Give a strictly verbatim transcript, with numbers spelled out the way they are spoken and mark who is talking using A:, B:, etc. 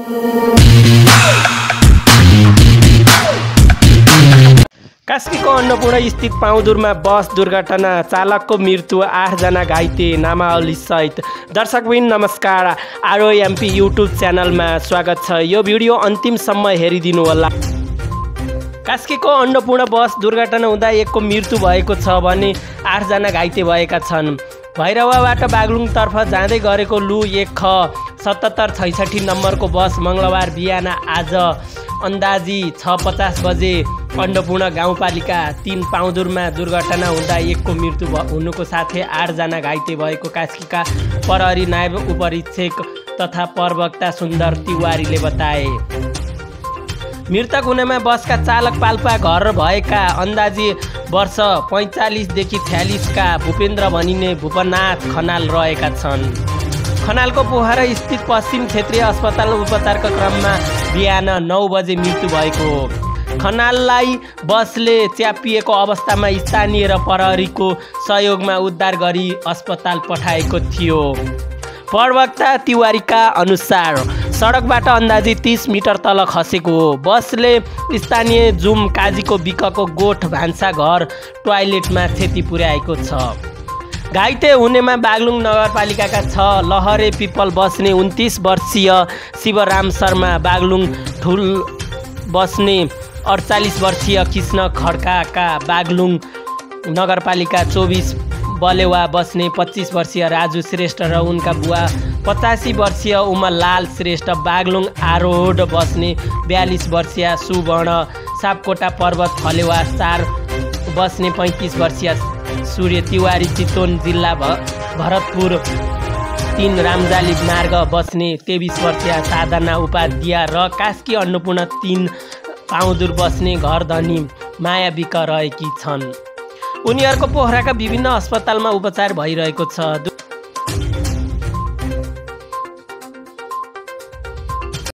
A: कास्कीको अन्नपूर्ण स्थित पाउँदुरमा बस दुर्घटना, चालकको मृत्यु, आठ जना घाइते, नामावली सहित। दर्शकबिन नमस्कार, आरओएमपी युट्युब च्यानलमा स्वागत छ। यो भिडियो अन्तिमसम्म हेरिदिनु होला। कास्कीको अन्नपूर्ण बस दुर्घटना हुँदा एकको मृत्यु भएको छ भने आठ जना घाइते भएका छन्। भैरवाबाट बागलुङतर्फ जाँदै गरेको लु एक ख सतहत्तर छैसठी नम्बरको बस मङ्गलबार बिहान आज अन्दाजी छ पचास बजे अन्नपूर्ण गाउँपालिका तीन पाउँदुरमा दुर्घटना हुँदा एकको मृत्यु हुनुको साथै आठजना घाइते भएको कास्कीका प्रहरी नायब उपरीक्षक तथा प्रवक्ता सुन्दर तिवारीले बताए। मृतक हुनेमा बसका चालक पाल्पा घर भएका अन्दाजी वर्ष पैँचालिसदेखि छ्यालिसका भूपेन्द्र भनिने भूपनाथ खनाल रहेका छन्। खनालको पोखरा स्थित पश्चिम क्षेत्रीय अस्पताल उपचारका क्रममा बिहान नौ बजे मृत्यु भएको हो। खनाललाई बसले च्यापिएको अवस्थामा स्थानीय र प्रहरीको सहयोगमा उद्धार गरी अस्पताल पठाएको थियो। प्रवक्ता तिवारीका अनुसार सडकबाट अन्दाजी तीस मिटर तल खसेको हो। बसले स्थानीय जुम काजीको बिकको गोठ भान्सा घर टोयलेटमा क्षति पुर्याएको छ। घाइते हुनेमा बागलुङ नगरपालिकाका छ लहरे पिपल बस्ने उन्तिस वर्षीय शिवराम शर्मा, बागलुङ ठुल बस्ने अडचालिस वर्षीय कृष्ण खड्काका, बागलुङ नगरपालिका चौबिस बलेवा बस्ने पच्चिस वर्षीय राजु श्रेष्ठ र उनका बुवा पचासी वर्षीय उमलाल श्रेष्ठ, बागलुङ आरोड बस्ने बयालिस वर्षीय सुवर्ण सापकोटा पर्वत फलेवा चार बस्ने पैँतिस वर्षीय सूर्य तिवारी, चितवन जिल्ला भ भरतपुर तीन रामजाली मार्ग बस्ने तेइस वर्षीय साधना उपाध्याय र कास्की अन्नपूर्ण तीन पाउँदुर बस्ने घरधनी माया विक रहेकी छन्। उनीहरूको पोखराका विभिन्न अस्पतालमा उपचार भइरहेको छ।